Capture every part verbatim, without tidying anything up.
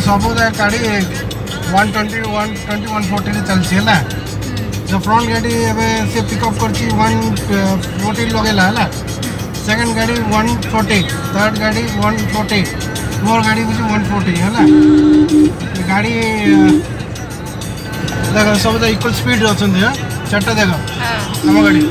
सब गाड़ी one twenty one twenty one forty चलती है जो फ्रंट गाड़ी एवं से पिकअप कर वन फोर्टी लगेला है सेकेंड गाड़ी वन फोर्टी थर्ड गाड़ी वन फोर्टी मोर गाड़ी हूँ वन फोर्टी है गाड़ी देख सब इक्वल स्पीड अच्छा चार्टा देख आम गाड़ी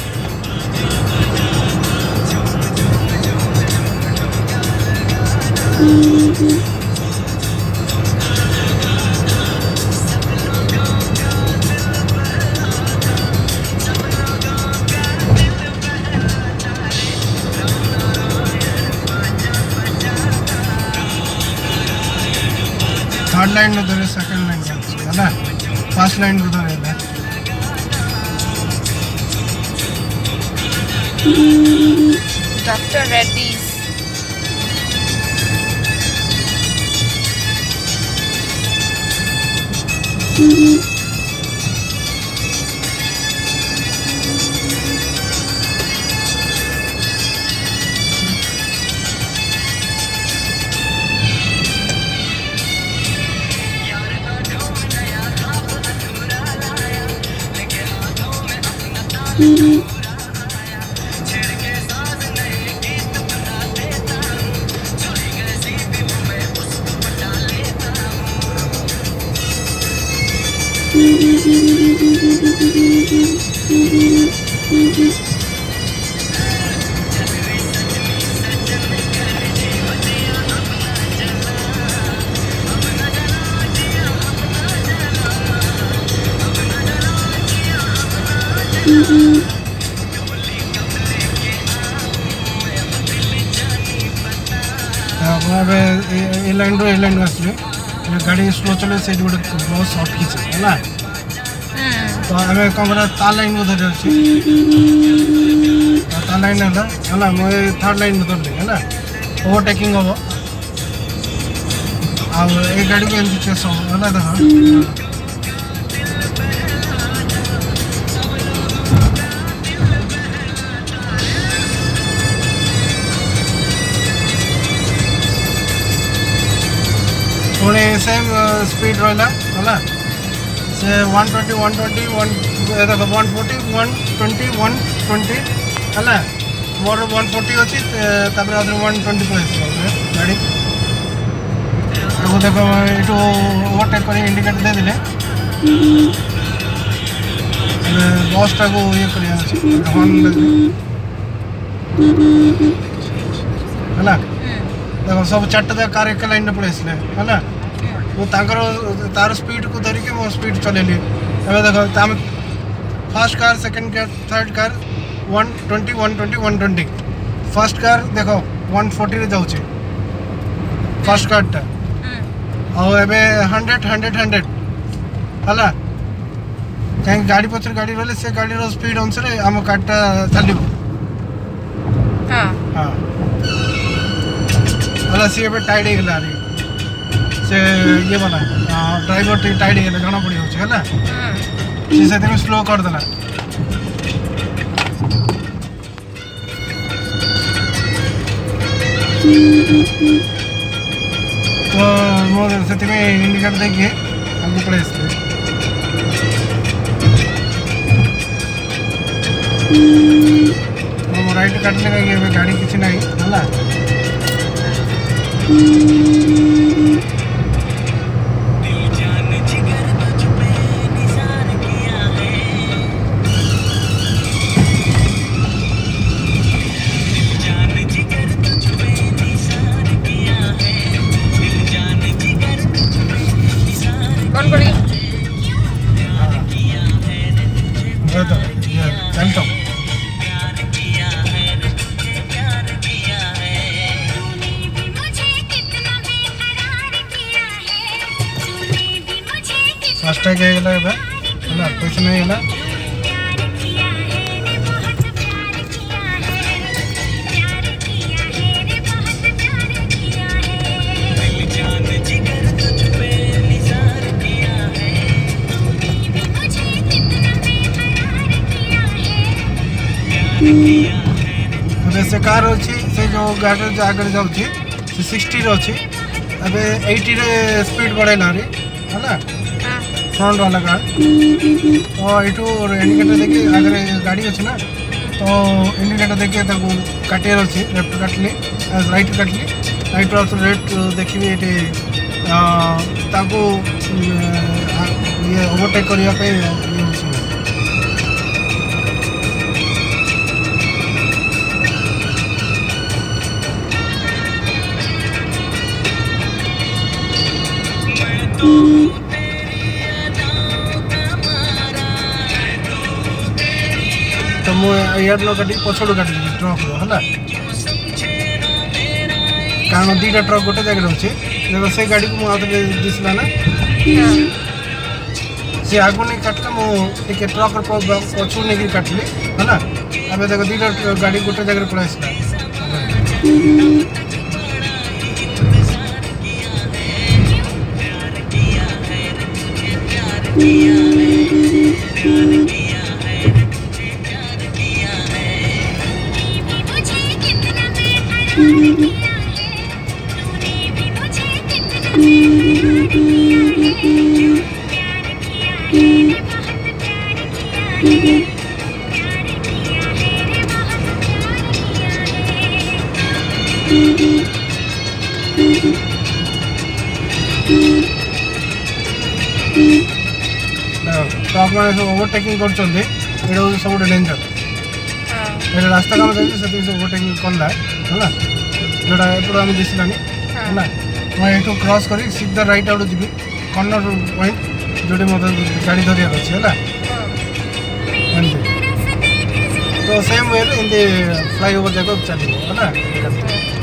थर्ड लाइन में धरे सेकंड लाइन है ना फर्स्ट लाइन को धरे है डॉक्टर रेड्डी ए लाइन रो ए लाइन आसले गाड़ी स्लो चले से गोटे बस अटकी है तो आम कौन कर ता लाइन में धर ता लाइन है मुझे थर्ड लाइन में धरली है ओवरटेकिंग हम आ गाड़ी को एमती चेस हम है देख पुणे सेम स्पीड रहा है से one twenty one twenty one देख one forty one twenty one twenty है मोर वन फोर्टी अच्छी वन ट्वेंटी पड़े गाड़ी देख ये ओवरटेक कर इंडिकेटर दे दिले बस टाक ये कर हॉर्न है देख सब चार्टा कार एक लाइन में पड़े है ना वो तार स्पीड को धरिकी मो स्पीड चलेली एवं देख आम first car second car third car one twenty one twenty one twenty first car देख वन फोर्टी रे जाऊँ फर्स्ट कारटा आबे हंड्रेड हंड्रेड हंड्रेड है कहीं गाड़ी पचर गाड़ी रही से गाड़ी स्पीड अनुसार आम कारटा चलो हाँ है सी ए टाइट हो गला से ये वाला ड्राइवर टी टाइट हो जना पड़ जाए है स्लो करदेला तो मुझे इंडिकेटर देखिए आगे पड़े तो राइट काटने का गाड़ी किसी ना है कौन बड़ी चलता हूँ फास्टैग है पैसा नहीं है से कार अच्छी से जो गाड़ी आगे जाऊँगी सिक्सटी अच्छी अबे अस्सी रे स्पीड बढ़ेला रे है फ्रंट वाला कार तो यू इंडिकेटर देखिए आगे गाड़ी अच्छे ना तो इंडिकेटर देखिए काटियार अच्छे लेफ्ट काटली राइट काटली राइट रेट देखिए ये ओवरटेक करने तो मुझे न काटी पछड़ काटी ट्रक है कारण दीटा ट्रक गोटे जगह अच्छे देखो से गाड़ी को मुझे दिसला ना सी आगु नहीं काटला मुझे ट्रक पछू नहीं काटली है ना अब देखो दीटा गाड़ी गोटे जगह पड़ा ट्रक मैंने सब ओवरटेकिंग कर सब डेंजर ये रास्ता काम से ओवरटेकिंग कला है जोटा एपट आम दिसलानी है मैं ये क्रॉस कर सीधा राइट आउट जी कर्नर पॉइंट जो मतलब गाड़ी धरिया अच्छे है तो सेम वे फ्लाई ओवर जाक चलो है।